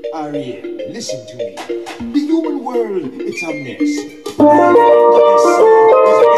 Ariel, listen to me. The human world, it's a mess. Life under the sun is